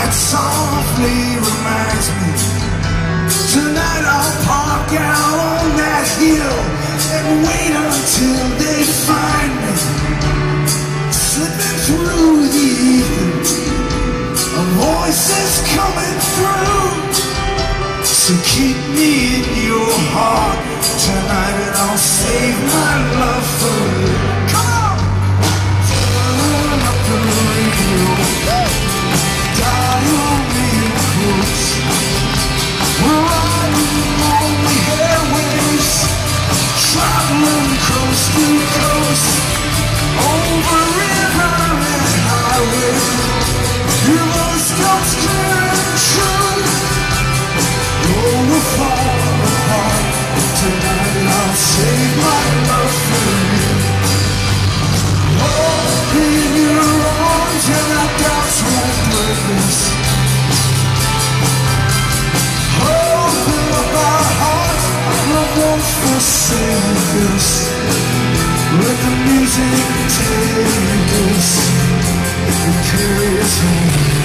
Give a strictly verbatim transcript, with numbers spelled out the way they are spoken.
that softly reminds me. Tonight I'll park out on that hill and wait until they find me. Slipping through the ether, a voice is coming through. So keep me in your heart tonight and I'll save my love for you. Come on! Turn up the radio, dial me close. We're riding on the airwaves, traveling coast to coast, over river and highway. Your voice comes clear and true. Oh, we're far apart tonight and I'll save my love for you. Oh, in your arms and our doubts won't break us. Open up our hearts, love won't forsake us. Let the music take us and carry us home.